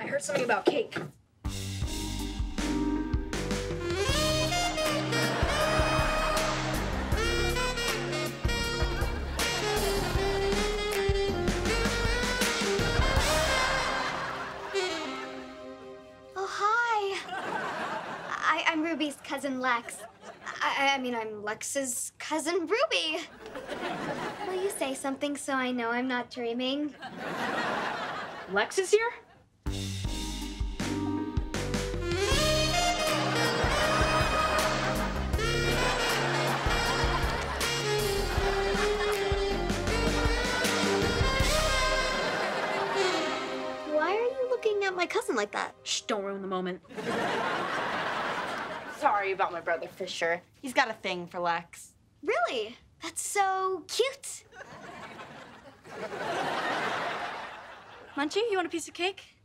heard something about cake. Oh, hi. I'm Ruby's cousin Lex. I mean, I'm Lex's cousin Ruby. Will you say something so I know I'm not dreaming? Lex is here? Why are you looking at my cousin like that? Shh, don't ruin the moment. Sorry about my brother Fisher. He's got a thing for Lex. Really? That's so cute. Munchie, you want a piece of cake?